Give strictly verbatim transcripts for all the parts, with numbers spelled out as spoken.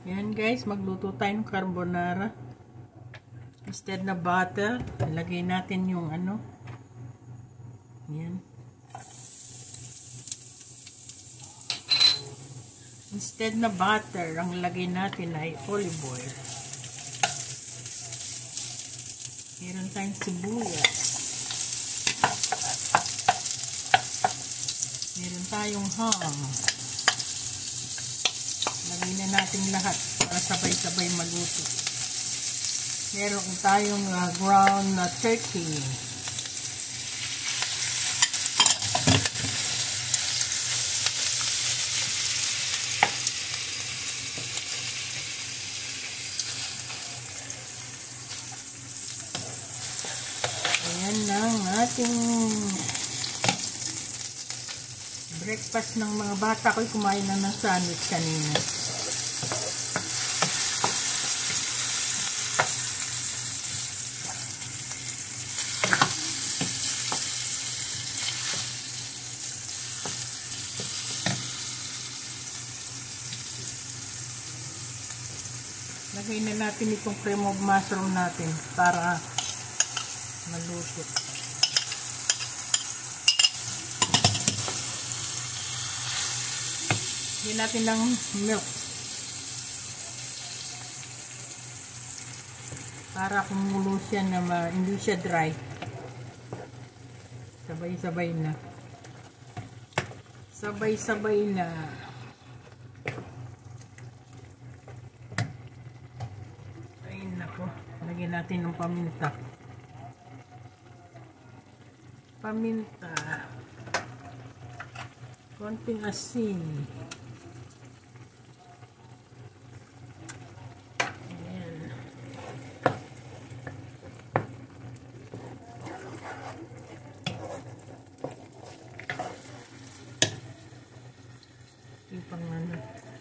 Yan guys, magluto tayo ng carbonara. Instead na butter, ilagay natin yung ano. Yan. Instead na butter, ang lagay natin ay olive oil. Meron tayong sibuyas. Meron tayong ham. Lagay na natin lahat para sabay-sabay maluto. Meron tayong uh, ground uh, turkey. Ayan ang ating breakfast ng mga bata ko. Kumain na ng sandwich kanina. Lagay na natin itong cream of mushroom natin para maluto. Lagyan natin ng milk para kumulo siya na ma, hindi siya dry. Sabay-sabay na. Sabay-sabay na. Lagyan natin ng paminta. Paminta. Konting asin. Ayan. Ipang ano.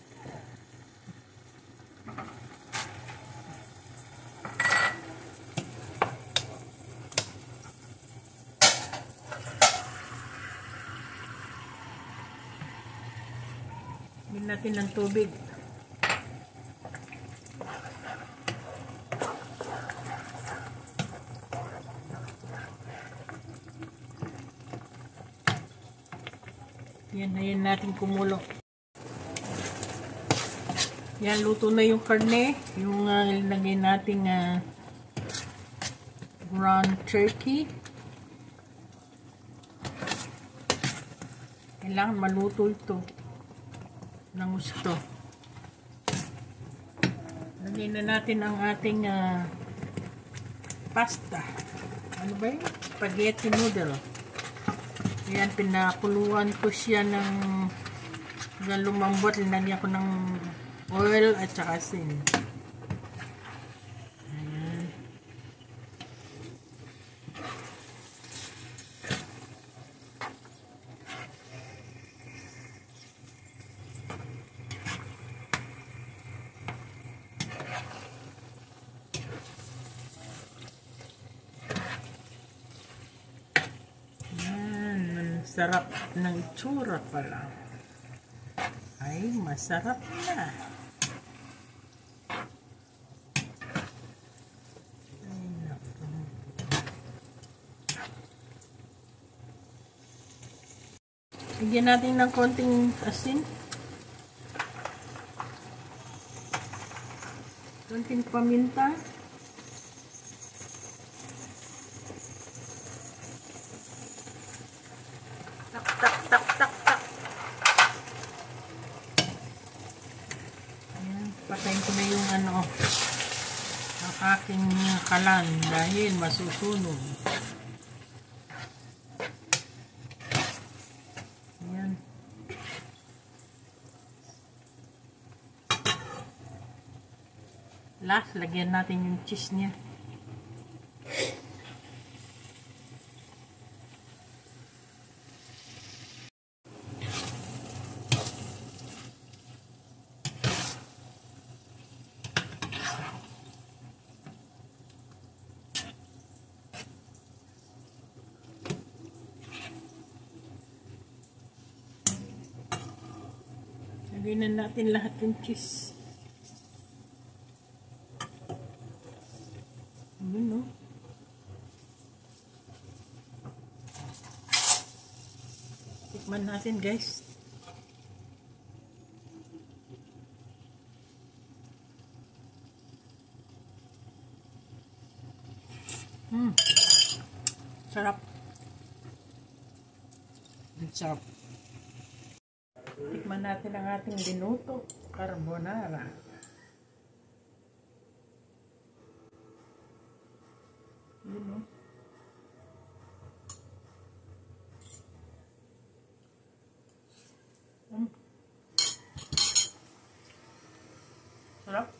Bigyan natin ng tubig. Yan na yan natin kumulo. Yan, luto na yung karne. Yung uh, lagay natin uh, ground turkey. Kailangan maluto ito ng gusto. Lagyan na natin ang ating uh, pasta. Ano ba yun? Spaghetti noodle. Ayan, pinakuluan ko siya ng ng lumambot. Linagyan ko ng oil at saka asin. Ayan. Sarap ng itsura pala. Ay, masarap na. Ay, naku. Bigyan natin ng konting asin. Konting paminta. Patayin ko na yung ano, ang aking kalan dahil masusunog. Ayan. Last, lagyan natin yung cheese niya. Lagyan na natin lahat ng cheese. Tikman natin, guys. Hmm. Sarap. Sarap. Tikman natin ang ating dinuto carbonara. Yun, no? Hmm. Sarap.